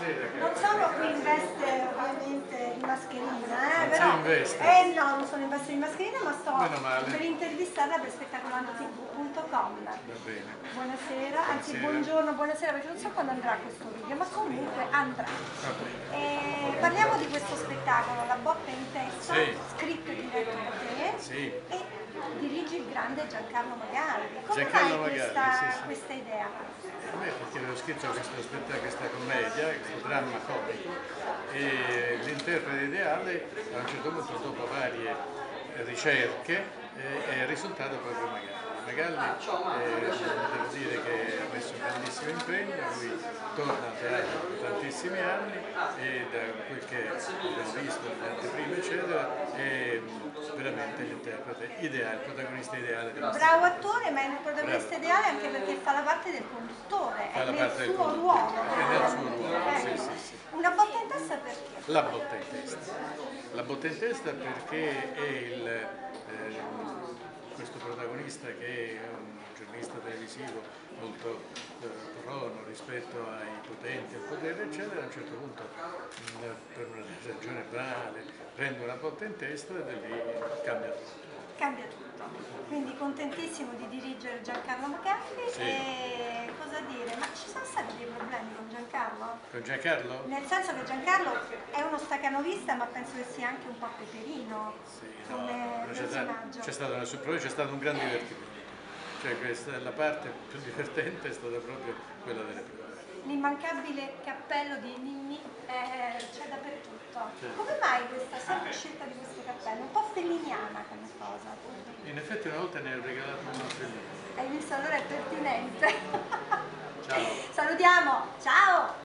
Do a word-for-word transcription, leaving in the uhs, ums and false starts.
buonasera. Non sono qui in veste ovviamente di mascherina, eh, Non però, sei in veste? Eh no, non sono in veste di mascherina, ma sto Meno male. per intervistarla per spettacolante tv punto com. Va bene. Buonasera, anzi Buonasera. buongiorno, buonasera, perché non so quando andrà questo video, ma comunque andrà. Va bene. E parliamo di questo spettacolo, La botta in testa, Sì. scritto e diretto da te, Sì. e dirigi il grande Giancarlo Magalli. Come Giancarlo mai Magalli, questa, sì, sì. questa idea? A me perché avevo scritto questo spettacolo, questa commedia, questo dramma comico, e l'interprete ideale a un certo punto, dopo varie ricerche, eh, è risultato proprio Magalli. Magalli, eh, devo dire che ha messo un grandissimo impegno, lui torna al teatro da tantissimi anni e da quel che abbiamo visto nelle anteprime eccetera è veramente l'interprete ideale, il protagonista ideale della storia. Bravo attore, ma è il protagonista Bravo. ideale anche perché fa la parte del conduttore, Fa è la nel parte del suo conduttore. ruolo. È nel suo ruolo, Ecco. sì, sì, sì. Una botta in testa perché? La botta in testa. La botta in testa perché è il, eh, questo protagonista che è un giornalista televisivo molto eh, prono rispetto ai potenti, al potere eccetera, a un certo punto mh, per una ragione banale prende una botta in testa e da lì cambia tutto. Cambia tutto. Quindi contentissimo di dirigere Giancarlo Magalli. Sì. E cosa dire? Ma ci sono stati dei problemi con Giancarlo? Con Giancarlo? Nel senso che Giancarlo è uno stacanovista, ma penso che sia anche un po' peperino Sì, no, come c'è stato, personaggio. c'è stato, una sorpresa, c'è stato un gran divertimento. Cioè questa, la parte più divertente è stata proprio quella delle prove. L'immancabile cappello di Ninni eh, c'è dappertutto. Certo. Come mai questa sempre scelta di questo cappello? Un po' feminiana come cosa. In effetti una volta ne ho regalato uno bellissimo. Hai visto? Allora è pertinente. Ciao. Salutiamo, ciao!